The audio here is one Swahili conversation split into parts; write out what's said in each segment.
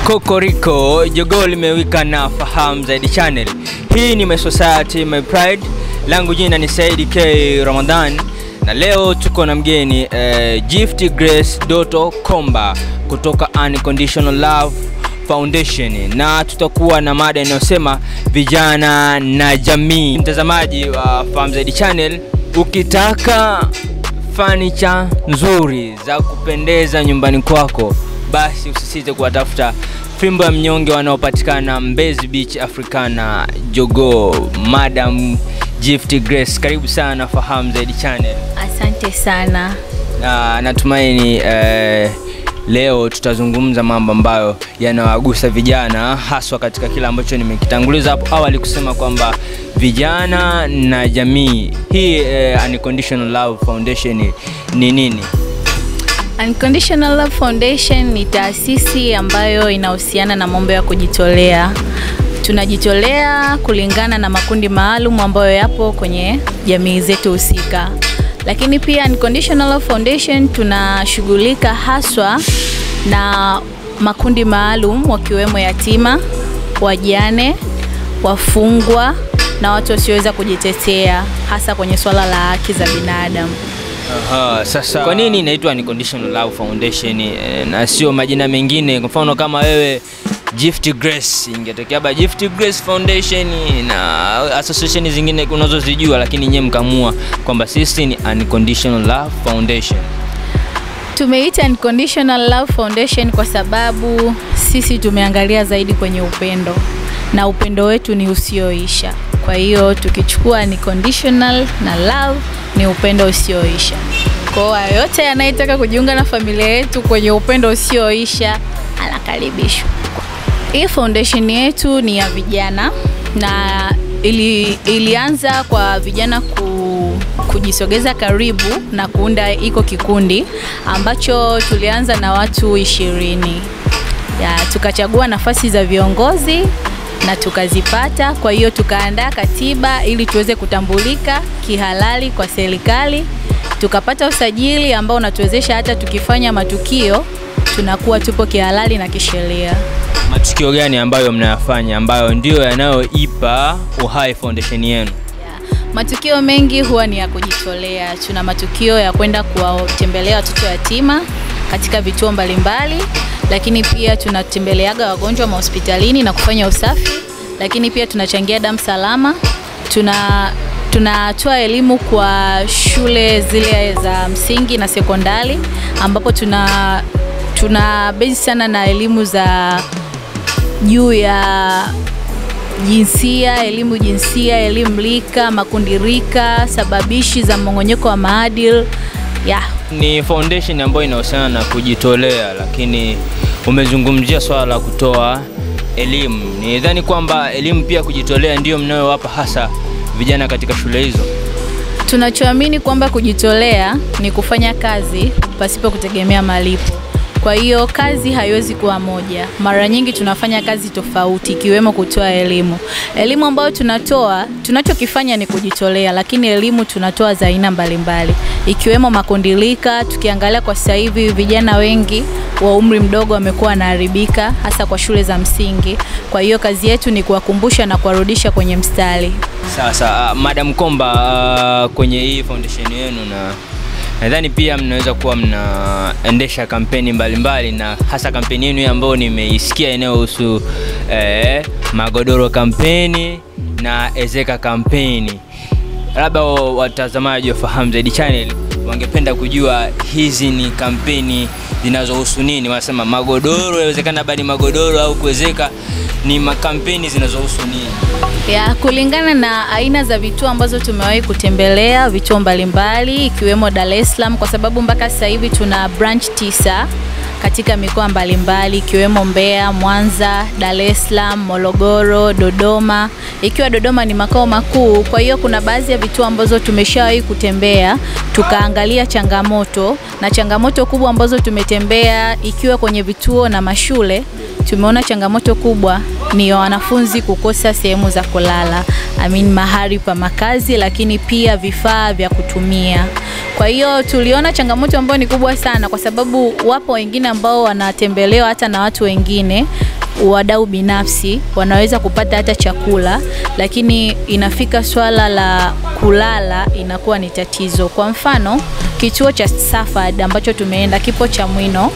Kokoriko, jogo limewika na fahamu Zaidi channel. Hii ni my society, my pride. Langu jina ni Zaidi K Ramadan. Na leo tuko na mgeni GIFTGRACE Komba kutoka Unconditional Love Foundation. Na tutakuwa na mada inayosema vijana na jamii. Mtazamaji wa fahamu Zaidi channel, ukitaka furniture nzuri za kupendeza nyumbani kwako, basi usisite kuwatafuta Fimbo ya Mnyonge wanaopatikana Mbezi Beach Africana Jogo. Madam GIFTGRACE, karibu sana fahamu Zaidi channel. Asante sana. Natumaini leo tutazungumza mambo ambayo yanawagusa vijana, haswa katika kila ambacho nimekitanguliza hapo awali kusema kwamba vijana na jamii. Hii Unconditional Love Foundation ni nini? Unconditional Love Foundation ni taasisi ambayo inahusiana na mambo ya kujitolea. Tunajitolea kulingana na makundi maalumu ambayo yapo kwenye jamii zetu husika. Lakini pia Unconditional Love Foundation tunashughulika haswa na makundi maalum, wakiwemo yatima, wajane, wafungwa na watu wasioweza kujitetea, hasa kwenye swala la haki za binadamu. Sasa kwa nini inaitwa Unconditional Love Foundation na sio majina mengine? Kwa mfano kama wewe GIFTGRACE, ingetokea ba GIFTGRACE Foundation na association zingine unazozijua, lakini nyewe mkamua kwamba sisi ni Unconditional Love Foundation. Tumeita Unconditional Love Foundation kwa sababu sisi tumeangalia zaidi kwenye upendo, na upendo wetu ni usioisha. Kwa hiyo tukichukua unconditional na love ni upendo usioisha. Kwa hiyo yote anayetaka kujiunga na familia yetu kwenye upendo usioisha anakaribishwa. Hii foundation yetu ni ya vijana na ilianza kwa vijana kujisogeza karibu na kuunda iko kikundi ambacho tulianza na watu 20. Tukachagua nafasi za viongozi na tukazipata. Kwa hiyo tukaandaa katiba ili tuweze kutambulika kihalali kwa serikali. Tukapata usajili ambao unatuwezesha hata tukifanya matukio tunakuwa tupo kihalali na kisheria. Matukio gani ambayo mnayafanya ambayo ndio yanayoipa uhai foundation yenu? Matukio mengi huwa ni ya kujitolea. Tuna matukio ya kwenda kuwatembelea watoto yatima katika vituo mbalimbali, lakini pia tunatembeleaga wagonjwa hospitalini na kufanya usafi, lakini pia tunachangia damu salama. Tunatoa elimu kwa shule zile za msingi na sekondari, ambapo tuna base sana na elimu za juu ya jinsia, elimu lika, makundi rika, sababishi za mmong'onyoko wa maadili. Ni foundation ambayo inahusiana na kujitolea, lakini umezungumzia swala la kutoa elimu. Nidhani kwamba elimu pia kujitolea ndio mnayowapa hasa vijana katika shule hizo. Tunachoamini kwamba kujitolea ni kufanya kazi pasipo kutegemea malipo. Kwa hiyo kazi haiwezi kuwa moja. Mara nyingi tunafanya kazi tofauti, ikiwemo kutoa elimu. Elimu ambayo tunachokifanya ni kujitolea, lakini elimu tunatoa za aina mbalimbali, ikiwemo makundilika. Tukiangalia kwa sasa hivi vijana wengi wa umri mdogo wamekuwa wanaharibika, hasa kwa shule za msingi. Kwa hiyo kazi yetu ni kuwakumbusha na kuwarudisha kwenye mstari. Sasa Madam Komba, kwenye hii foundation yenu na nadhani pia mnaweza kuwa mnaendesha kampeni mbalimbali, na hasa kampeni yenu ambayo nimeisikia inayohusu magodoro kampeni na ezeka kampeni. Labda watazamaji wa fahamu Zaidi channel wangependa kujua hizi ni kampeni zinazohusu nini? Wanasema magodoro, inawezekana bali magodoro au kuezeka, ni makampeni zinazohusu nini? Kulingana na aina za vituo ambazo tumewahi kutembelea, vituo mbalimbali ikiwemo Dar es Salaam, kwa sababu mpaka sasa hivi tuna branch 9 katika mikoa mbalimbali ikiwemo Mbeya, Mwanza, Dar es Salaam, Morogoro, Dodoma. Ikiwa Dodoma ni makao makuu, kwa hiyo kuna baadhi ya vituo ambazo tumeshawahi kutembea tukaangalia changamoto, na changamoto kubwa ambazo tumetembea ikiwa kwenye vituo na mashule, tumeona changamoto kubwa ni wanafunzi kukosa sehemu za kulala, mahali pa makazi, lakini pia vifaa vya kutumia. Kwa hiyo tuliona changamoto ambayo ni kubwa sana, kwa sababu wapo wengine ambao wanatembelewa hata na watu wengine wadau binafsi wanaweza kupata hata chakula, lakini inafika swala la kulala inakuwa ni tatizo. Kwa mfano, kituo cha Safad ambacho tumeenda kipo cha Mwino,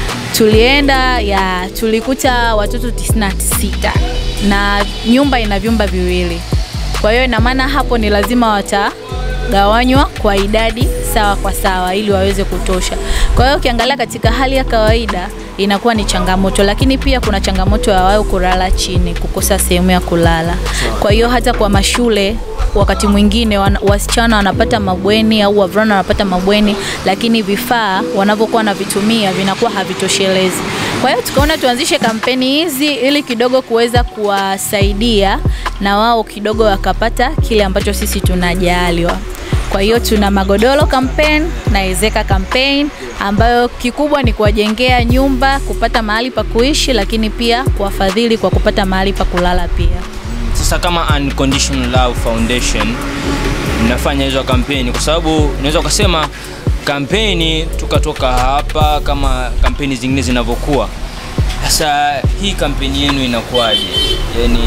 tulikuta watoto 96 na nyumba ina vyumba viwili. Kwa hiyo ina maana hapo ni lazima watagawanywa kwa idadi sawa kwa sawa ili waweze kutosha. Kwa hiyo ukiangalia katika hali ya kawaida inakuwa ni changamoto, lakini pia kuna changamoto ya wao kulala chini, kukosa sehemu ya kulala. Kwa hiyo hata kwa mashule wakati mwingine wasichana wanapata mabweni au wavulana wanapata mabweni, lakini vifaa wanavyokuwa na vitumia vinakuwa havitoshelezi. Kwa hiyo tukaona tuanzishe kampeni hizi ili kidogo kuweza kuwasaidia na wao kidogo wakapata kile ambacho sisi tunajaliwa. Kwa hiyo tuna magodoro campaign na ezeka campaign ambayo kikubwa ni kuwajengea nyumba, kupata mahali pa kuishi, lakini pia kuwafadhili kwa kupata mahali pa kulala pia. Sasa kama Unconditional Love Foundation mnafanya hizo kampeni, kwa sababu unaweza kusema kampeni tukatoka hapa kama kampeni zingine zinavyokuwa. Sasa hii kampeni yenu inakuwaje? Yaani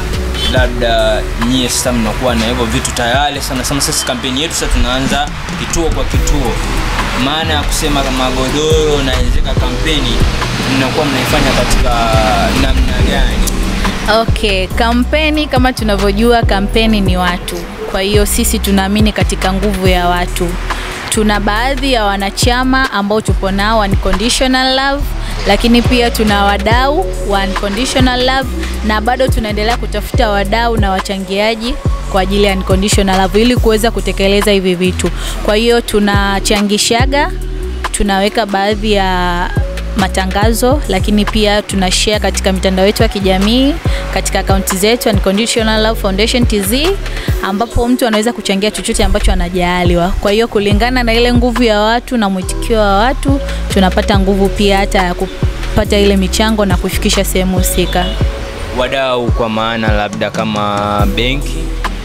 labda nyie sasa mnakuwa na hivyo vitu tayari sana. Sasa kampeni yetu sasa tunaanza kituo kwa kituo. Maana ya kusema magodoro na ezeka kampeni mnakuwa mnaifanya katika namna gani? Okay, kampeni kama tunavyojua kampeni ni watu. Kwa hiyo sisi tunaamini katika nguvu ya watu. Tuna baadhi ya wanachama ambao tupo nao Unconditional Love, lakini pia tuna wadau wa Unconditional Love na bado tunaendelea kutafuta wadau na wachangiaji kwa ajili ya Unconditional Love ili kuweza kutekeleza hivi vitu. Kwa hiyo tunachangishaga, tunaweka baadhi ya matangazo, lakini pia tunashare katika mitandao yetu ya kijamii, katika akaunti zetu Unconditional Love Foundation TZ, ambapo mtu anaweza kuchangia chochote ambacho anajaliwa. Kwa hiyo kulingana na ile nguvu ya watu na mwitikio wa watu, tunapata nguvu pia hata ya kupata ile michango na kufikisha sehemu husika. Wadau kwa maana labda kama benki?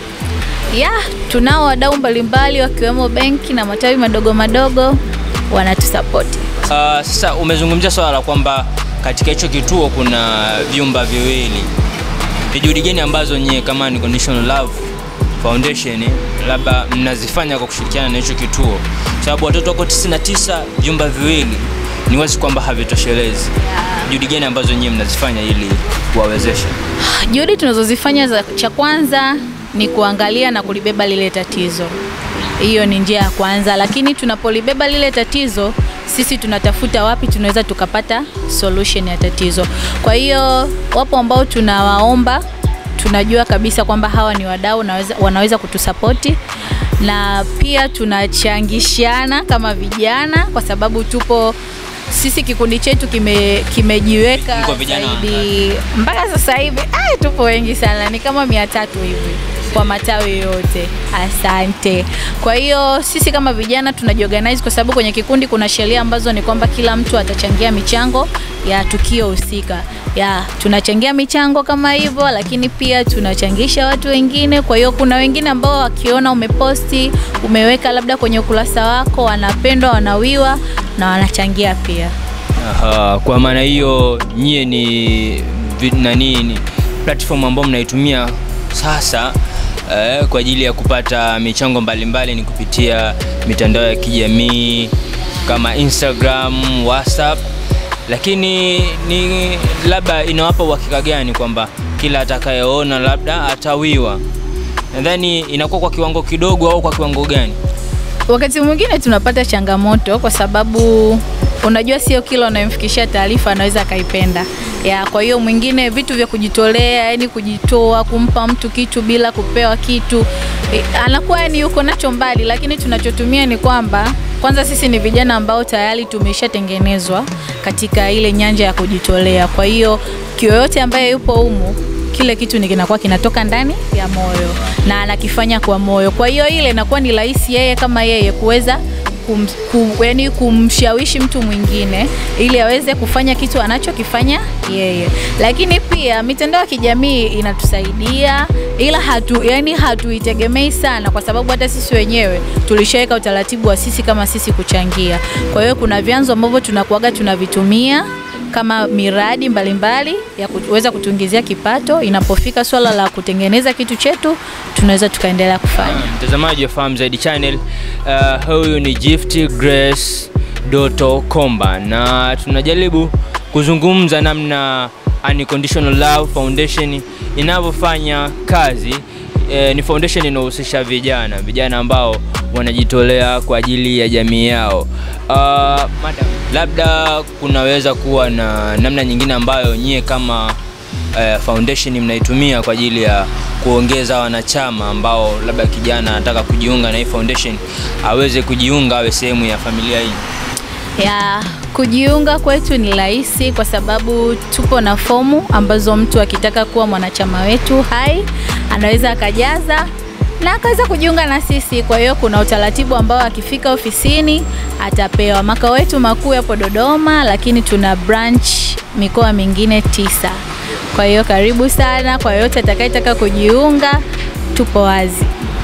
Tunao wadau mbalimbali wakiwemo benki na matawi madogo madogo wanatusupport. Sasa umezungumzia swala la kwamba katika hicho kituo kuna vyumba viwili. Ni juhudi gani ambazo nyie kama Unconditional Love Foundation labda mnazifanya kwa kushirikiana na hicho kituo? Sababu watoto wako 99, vyumba viwili ni wazi kwamba havitoshelezi. Juhudi gani ambazo nyie mnazifanya ili kuwawezesha? Juhudi tunazozifanya cha kwanza ni kuangalia na kulibeba lile tatizo. Hiyo ni njia ya kwanza, lakini tunapolibeba lile tatizo sisi tunatafuta wapi tunaweza tukapata solution ya tatizo. Kwa hiyo wapo ambao tunawaomba, tunajua kabisa kwamba hawa ni wadau wanaweza kutusapoti, na pia tunachangishana kama vijana kwa sababu tupo sisi kikundi chetu kimejiweka zaidi mpaka sasa hivi tupo wengi sana, ni kama 300 hivi kwa matawi yote. Asante. Kwa hiyo sisi kama vijana tunajiorganize kwa sababu kwenye kikundi kuna sheria ambazo ni kwamba kila mtu atachangia michango ya tukio husika. Tunachangia michango kama hivyo, lakini pia tunachangisha watu wengine. Kwa hiyo kuna wengine ambao wakiona umeposti, umeweka labda kwenye ukurasa wako, wanapendwa, wanawiwa na wanachangia pia. Kwa maana hiyo nyie ni nini platform ambayo mnaitumia sasa kwa ajili ya kupata michango mbalimbali ni kupitia mitandao ya kijamii kama Instagram, WhatsApp, lakini ni labda inawapa uhakika gani kwamba kila atakayeona labda atawiwa? Nadhani inakuwa kwa kiwango kidogo au kwa kiwango gani? Wakati mwingine tunapata changamoto kwa sababu unajua sio kila unayemfikishia taarifa anaweza kaipenda. Kwa hiyo mwingine vitu vya kujitolea, yani kujitoa, kumpa mtu kitu bila kupewa kitu, anakuwa ni yuko nacho mbali, lakini tunachotumia ni kwamba kwanza sisi ni vijana ambao tayari tumeshatengenezwa katika ile nyanja ya kujitolea. Kwa hiyo kiyoyote ambaye yupo humu, kile kitu kinakuwa kinatoka ndani ya moyo na anakifanya kwa moyo. Kwa hiyo ile inakuwa ni rahisi yeye kama yeye kuweza kumshawishi mtu mwingine ili aweze kufanya kitu anachokifanya yeye. Lakini pia mitandao ya kijamii inatusaidia, ila hatuitegemei sana kwa sababu hata sisi wenyewe tulishaweka utaratibu wa sisi kama sisi kuchangia. Kwa hiyo kuna vyanzo ambavyo tunakuaga tunavitumia kama miradi mbalimbali ya kuweza kutuingizia kipato. Inapofika swala la kutengeneza kitu chetu, tunaweza tukaendelea kufanya. Mtazamaji wa Fahamu Zaidi Channel, huyu ni GiftGrace Komba, na tunajaribu kuzungumza namna Unconditional Love Foundation inavyofanya kazi. Ni foundation inayohusisha vijana ambao wanajitolea kwa ajili ya jamii yao. Madam, labda kunaweza kuwa na namna nyingine ambayo nyie kama foundation mnaitumia kwa ajili ya kuongeza wanachama ambao labda kijana anataka kujiunga na hii foundation aweze kujiunga, awe sehemu ya familia hii? Kujiunga kwetu ni rahisi kwa sababu tupo na fomu ambazo mtu akitaka kuwa mwanachama wetu anaweza akajaza na akaweza kujiunga na sisi. Kwa hiyo kuna utaratibu ambao akifika ofisini atapewa. Makao yetu makuu yapo Dodoma, lakini tuna branch mikoa mingine 9. Kwa hiyo karibu sana kwa yote atakayetaka kujiunga, tupo wazi.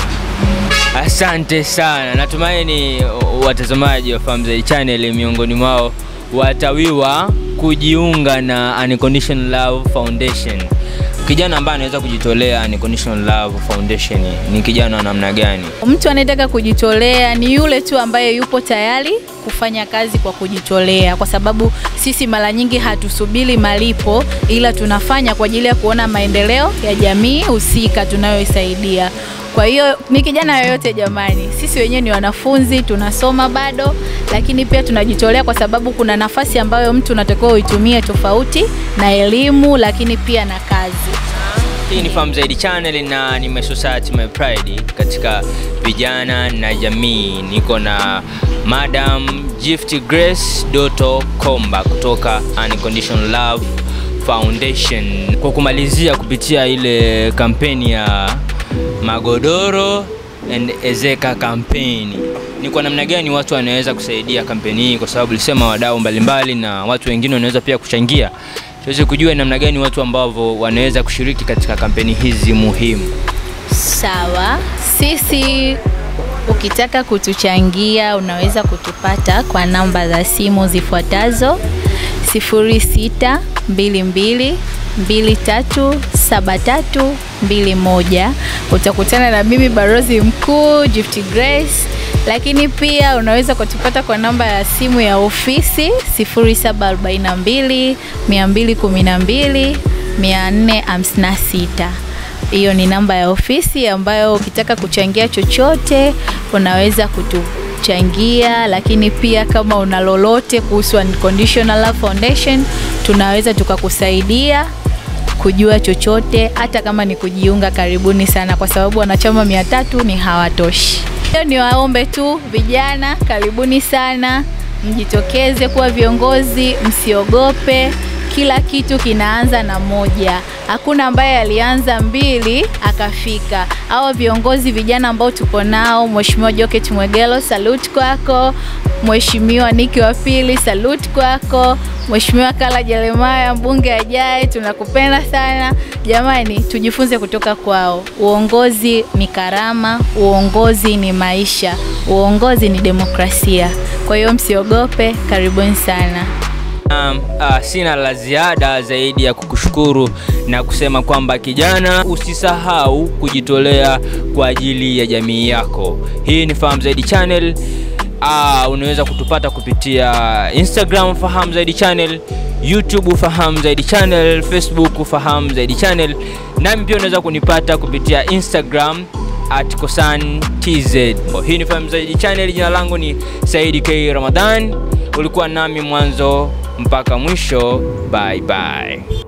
Asante sana. Natumaini watazamaji wa Fahamu Zaidi Channel miongoni mwao watawiwa kujiunga na Unconditional Love Foundation. Kijana ambaye anaweza kujitolea Unconditional Love Foundation ni kijana wa namna gani? Mtu anayetaka kujitolea ni yule tu ambaye yupo tayari kufanya kazi kwa kujitolea, kwa sababu sisi mara nyingi hatusubiri malipo, ila tunafanya kwa ajili ya kuona maendeleo ya jamii husika tunayoisaidia. Kwa hiyo ni kijana yoyote jamani, sisi wenyewe ni wanafunzi, tunasoma bado, lakini pia tunajitolea kwa sababu kuna nafasi ambayo mtu unatakiwa uitumie tofauti na elimu, lakini pia na kazi. Hii ni Fahamu Zaidi Channel na ni my society, my pride katika vijana na jamii. Niko na Madam GiftGrace Komba kutoka Unconditional Love Foundation. Kwa kumalizia, kupitia ile kampeni ya Magodoro and Ezeka kampeni, ni kwa namna gani watu wanaweza kusaidia kampeni hii? Kwa sababu lisema wadau mbalimbali na watu wengine wanaweza pia kuchangia. Tuweze kujua namna gani watu ambao wanaweza kushiriki katika kampeni hizi muhimu. Sawa, sisi ukitaka kutuchangia unaweza kutupata kwa namba za simu zifuatazo: 0622237321. Utakutana na mimi Barozi Mkuu GiftGrace, lakini pia unaweza kutupata kwa namba ya simu ya ofisi 0742212456. Hiyo ni namba ya ofisi ambayo ukitaka kuchangia chochote unaweza kutuchangia, lakini pia kama una lolote kuhusu Unconditional Love Foundation tunaweza tukakusaidia kujua chochote, hata kama ni kujiunga. Karibuni sana, kwa sababu wanachama 300 ni hawatoshi. Hiyo ni waombe tu vijana, karibuni sana, mjitokeze kuwa viongozi, msiogope. Kila kitu kinaanza na moja. Hakuna ambaye alianza 2 akafika. Hao viongozi vijana ambao tupo nao, Mheshimiwa Joket Mwegelo, salute kwako. Mheshimiwa Niki wa Pili, salute kwako. Mheshimiwa Kala Jeremiah, mbunge ajaye, tunakupenda sana. Jamani, tujifunze kutoka kwao. Uongozi ni karama, uongozi ni maisha, uongozi ni demokrasia. Kwa hiyo msiogope, karibuni sana. Sina la ziada zaidi ya kukushukuru na kusema kwamba kijana, usisahau kujitolea kwa ajili ya jamii yako. Hii ni Fahamu Zaidi Channel. Unaweza kutupata kupitia Instagram Fahamu Zaidi Channel, YouTube Fahamu Zaidi Channel, Facebook Fahamu Zaidi Channel. Nami pia unaweza kunipata kupitia Instagram @kosan_tz. Hii ni Fahamu Zaidi Channel. Jina langu ni Zaidi K Ramadan. Ulikuwa nami mwanzo mpaka mwisho. Bye bye.